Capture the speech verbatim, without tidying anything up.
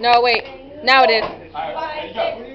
No, wait. Now it is. Alright, ready, go.